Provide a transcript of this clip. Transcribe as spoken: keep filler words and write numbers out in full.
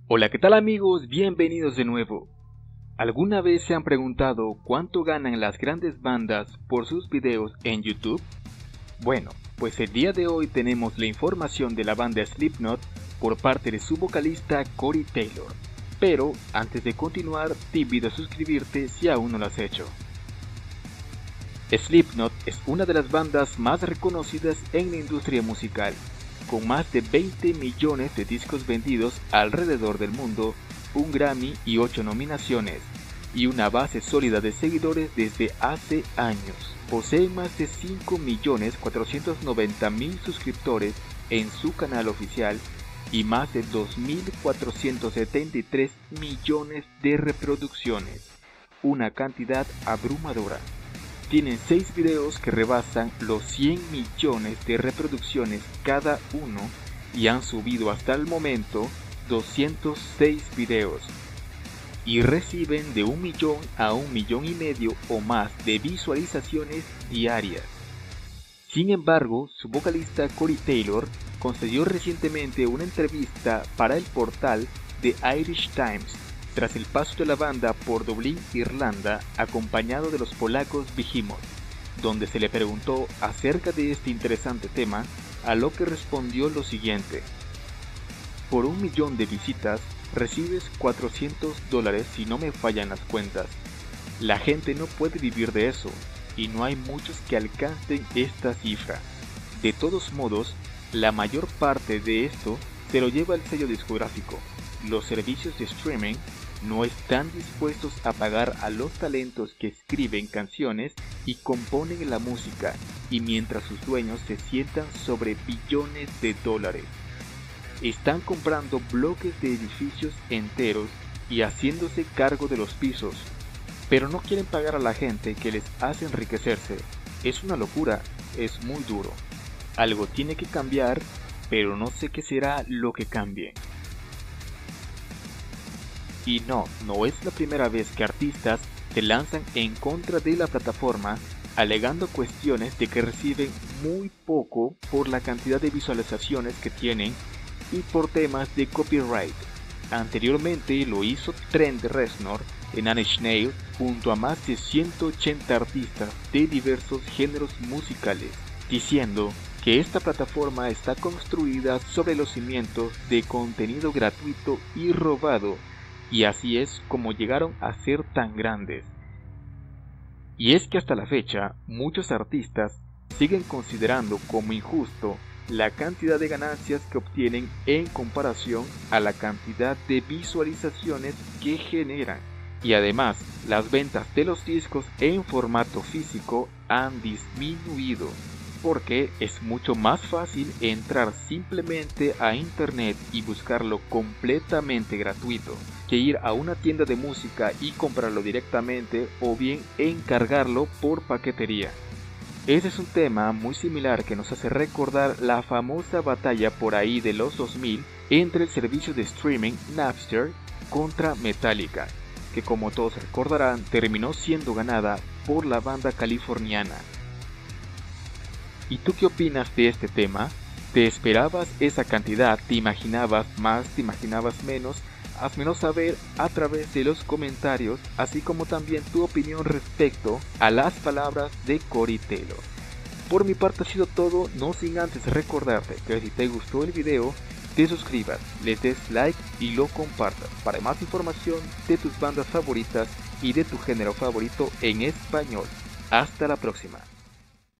Hola, ¿qué tal amigos? Bienvenidos de nuevo. ¿Alguna vez se han preguntado cuánto ganan las grandes bandas por sus videos en YouTube? Bueno, pues el día de hoy tenemos la información de la banda Slipknot por parte de su vocalista Corey Taylor. Pero antes de continuar, te invito a suscribirte si aún no lo has hecho. Slipknot es una de las bandas más reconocidas en la industria musical, con más de veinte millones de discos vendidos alrededor del mundo, un Grammy y ocho nominaciones, y una base sólida de seguidores desde hace años. Poseen más de cinco millones cuatrocientos noventa mil suscriptores en su canal oficial y más de dos mil cuatrocientos setenta y tres millones de reproducciones, una cantidad abrumadora. Tienen seis videos que rebasan los cien millones de reproducciones cada uno y han subido hasta el momento doscientos seis videos y reciben de un millón a un millón y medio o más de visualizaciones diarias. Sin embargo, su vocalista Corey Taylor concedió recientemente una entrevista para el portal The Irish Times tras el paso de la banda por Dublín, Irlanda, acompañado de los polacos Behemoth, donde se le preguntó acerca de este interesante tema, a lo que respondió lo siguiente: por un millón de visitas recibes cuatrocientos dólares si no me fallan las cuentas. La gente no puede vivir de eso, y no hay muchos que alcancen esta cifra. De todos modos, la mayor parte de esto se lo lleva el sello discográfico. Los servicios de streaming no están dispuestos a pagar a los talentos que escriben canciones y componen la música, y mientras sus dueños se sientan sobre billones de dólares. Están comprando bloques de edificios enteros y haciéndose cargo de los pisos, pero no quieren pagar a la gente que les hace enriquecerse. Es una locura, es muy duro. Algo tiene que cambiar, pero no sé qué será lo que cambie. Y no, no es la primera vez que artistas se lanzan en contra de la plataforma, alegando cuestiones de que reciben muy poco por la cantidad de visualizaciones que tienen y por temas de copyright. Anteriormente lo hizo Trent Reznor en Nine Inch Nails junto a más de ciento ochenta artistas de diversos géneros musicales, diciendo que esta plataforma está construida sobre los cimientos de contenido gratuito y robado, y así es como llegaron a ser tan grandes. Y es que hasta la fecha, muchos artistas siguen considerando como injusto la cantidad de ganancias que obtienen en comparación a la cantidad de visualizaciones que generan. Y además, las ventas de los discos en formato físico han disminuido, porque es mucho más fácil entrar simplemente a internet y buscarlo completamente gratuito, que ir a una tienda de música y comprarlo directamente o bien encargarlo por paquetería. Ese es un tema muy similar que nos hace recordar la famosa batalla por ahí de los dos mil entre el servicio de streaming Napster contra Metallica, que como todos recordarán terminó siendo ganada por la banda californiana. ¿Y tú qué opinas de este tema? ¿Te esperabas esa cantidad? ¿Te imaginabas más? ¿Te imaginabas menos? Házmelo saber a través de los comentarios, así como también tu opinión respecto a las palabras de Corey Taylor. Por mi parte ha sido todo, no sin antes recordarte que si te gustó el video, te suscribas, le des like y lo compartas para más información de tus bandas favoritas y de tu género favorito en español. Hasta la próxima.